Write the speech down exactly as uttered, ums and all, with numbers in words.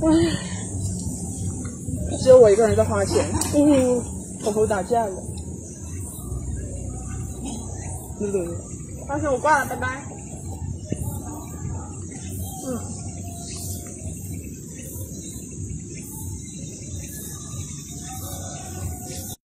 只有我一个人在花钱。嗯，婆婆打架了。对对对。但是我挂了，拜拜。嗯。